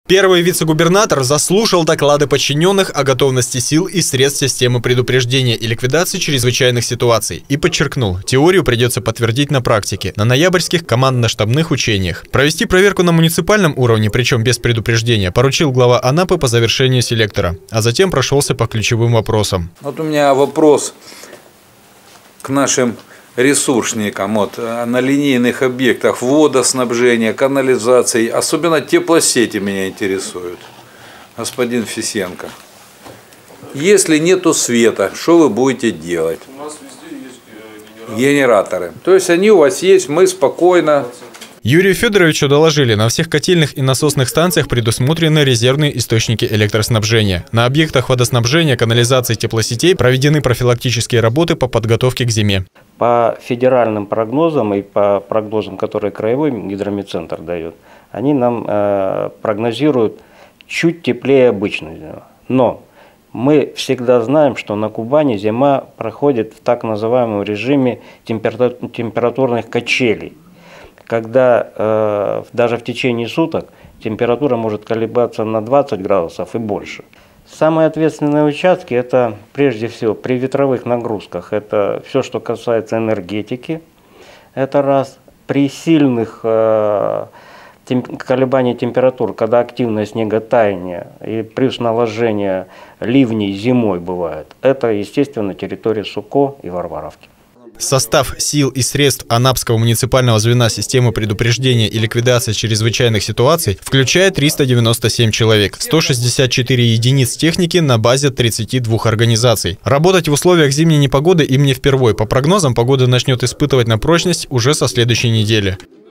Первый вице-губернатор заслушал доклады подчиненных о готовности сил и средств системы предупреждения и ликвидации чрезвычайных ситуаций и подчеркнул, теорию придется подтвердить на практике, на ноябрьских командно-штабных учениях. Провести проверку на муниципальном уровне, причем без предупреждения, поручил глава Анапы по завершению селектора, а затем прошелся по ключевым вопросам. Вот у меня вопрос к нашим ресурсникам на линейных объектах водоснабжения, канализации, особенно теплосети меня интересуют. Господин Фисенко, если нету света, что вы будете делать? У нас везде есть генераторы. То есть они у вас есть, мы спокойно. Юрию Федоровичу доложили, на всех котельных и насосных станциях предусмотрены резервные источники электроснабжения. На объектах водоснабжения, канализации, теплосетей проведены профилактические работы по подготовке к зиме. По федеральным прогнозам и по прогнозам, которые краевой гидрометцентр дает, они нам прогнозируют чуть теплее обычного. Но мы всегда знаем, что на Кубани зима проходит в так называемом режиме температурных качелей, когда даже в течение суток температура может колебаться на 20 градусов и больше. Самые ответственные участки – это прежде всего при ветровых нагрузках, это все, что касается энергетики, это раз. При сильных колебаниях температур, когда активное снеготаяние и плюс наложение ливней зимой бывает, это, естественно, территория Суко и Варваровки. Состав сил и средств Анапского муниципального звена системы предупреждения и ликвидации чрезвычайных ситуаций включает 397 человек, 164 единиц техники на базе 32 организаций. Работать в условиях зимней непогоды им не впервой. По прогнозам, погода начнет испытывать на прочность уже со следующей недели.